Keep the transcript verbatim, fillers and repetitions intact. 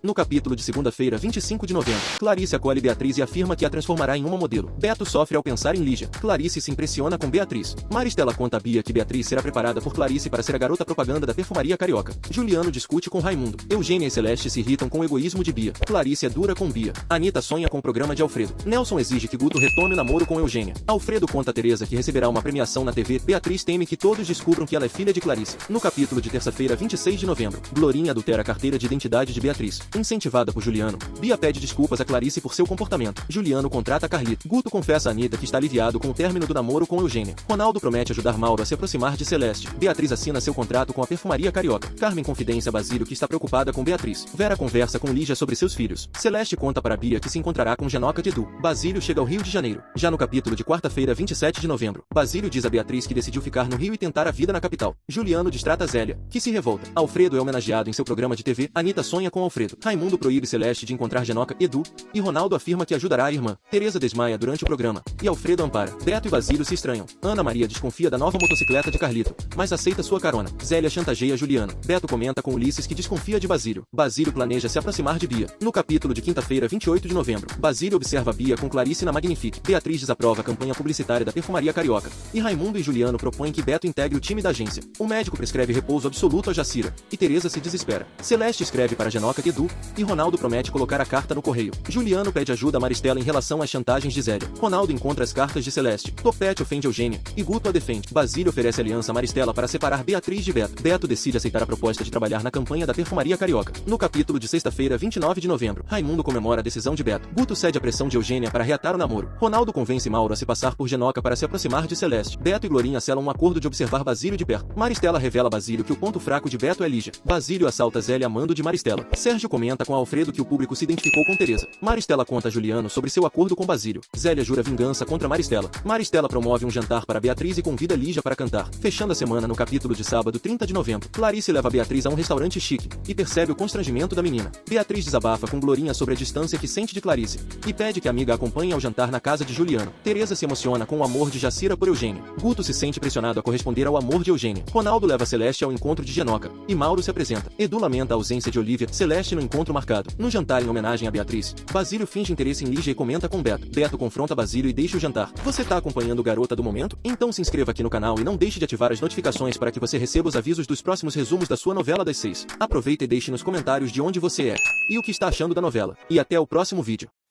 No capítulo de segunda-feira, vinte e cinco de novembro, Clarice acolhe Beatriz e afirma que a transformará em uma modelo. Beto sofre ao pensar em Lígia. Clarice se impressiona com Beatriz. Maristela conta a Bia que Beatriz será preparada por Clarice para ser a garota propaganda da perfumaria carioca. Juliano discute com Raimundo. Eugênia e Celeste se irritam com o egoísmo de Bia. Clarice é dura com Bia. Anita sonha com o programa de Alfredo. Nelson exige que Guto retome o namoro com Eugênia. Alfredo conta a Teresa que receberá uma premiação na T V. Beatriz teme que todos descubram que ela é filha de Clarice. No capítulo de terça-feira, vinte e seis de novembro, Glorinha adultera a carteira de identidade de Beatriz. Incentivada por Juliano, Bia pede desculpas a Clarice por seu comportamento. Juliano contrata Carlito. Guto confessa a Anita que está aliviado com o término do namoro com Eugênia. Ronaldo promete ajudar Mauro a se aproximar de Celeste. Beatriz assina seu contrato com a perfumaria carioca. Carmen confidência a Basílio que está preocupada com Beatriz. Vera conversa com Lígia sobre seus filhos. Celeste conta para Bia que se encontrará com Genoca de Edu. Basílio chega ao Rio de Janeiro. Já no capítulo de quarta-feira, vinte e sete de novembro, Basílio diz a Beatriz que decidiu ficar no Rio e tentar a vida na capital. Juliano distrata Zélia, que se revolta. Alfredo é homenageado em seu programa de T V. Anita sonha com Alfredo. Raimundo proíbe Celeste de encontrar Genoca, Edu, e Ronaldo afirma que ajudará a irmã. Teresa desmaia durante o programa, e Alfredo ampara. Beto e Basílio se estranham. Ana Maria desconfia da nova motocicleta de Carlito, mas aceita sua carona. Zélia chantageia Juliano. Beto comenta com Ulisses que desconfia de Basílio. Basílio planeja se aproximar de Bia. No capítulo de quinta-feira, vinte e oito de novembro, Basílio observa Bia com Clarice na Magnifique. Beatriz desaprova a campanha publicitária da perfumaria carioca, e Raimundo e Juliano propõem que Beto integre o time da agência. O médico prescreve repouso absoluto a Jacira, e Teresa se desespera. Celeste escreve para Genoca e Edu, e Ronaldo promete colocar a carta no correio. Juliano pede ajuda a Maristela em relação às chantagens de Zélia. Ronaldo encontra as cartas de Celeste. Topete ofende Eugênia, e Guto a defende. Basílio oferece aliança a Maristela para separar Beatriz de Beto. Beto decide aceitar a proposta de trabalhar na campanha da perfumaria carioca. No capítulo de sexta-feira, vinte e nove de novembro, Raimundo comemora a decisão de Beto. Guto cede à pressão de Eugênia para reatar o namoro. Ronaldo convence Mauro a se passar por Genoca para se aproximar de Celeste. Beto e Glorinha selam um acordo de observar Basílio de perto. Maristela revela a Basílio que o ponto fraco de Beto é Lígia. Basílio assalta Zélia a mando de Maristela. Sérgio comenta com Alfredo que o público se identificou com Teresa. Maristela conta a Juliano sobre seu acordo com Basílio. Zélia jura vingança contra Maristela. Maristela promove um jantar para Beatriz e convida Lígia para cantar. Fechando a semana no capítulo de sábado, trinta de novembro, Clarice leva Beatriz a um restaurante chique e percebe o constrangimento da menina. Beatriz desabafa com Glorinha sobre a distância que sente de Clarice e pede que a amiga a acompanhe ao jantar na casa de Juliano. Teresa se emociona com o amor de Jacira por Eugênia. Guto se sente pressionado a corresponder ao amor de Eugênia. Ronaldo leva Celeste ao encontro de Genoca e Mauro se apresenta. Edu lamenta a ausência de Olivia. Celeste no encontro marcado. No jantar em homenagem a Beatriz, Basílio finge interesse em Lígia e comenta com Beto. Beto confronta Basílio e deixa o jantar. Você tá acompanhando o Garota do Momento? Então se inscreva aqui no canal e não deixe de ativar as notificações para que você receba os avisos dos próximos resumos da sua novela das seis. Aproveita e deixe nos comentários de onde você é e o que está achando da novela. E até o próximo vídeo.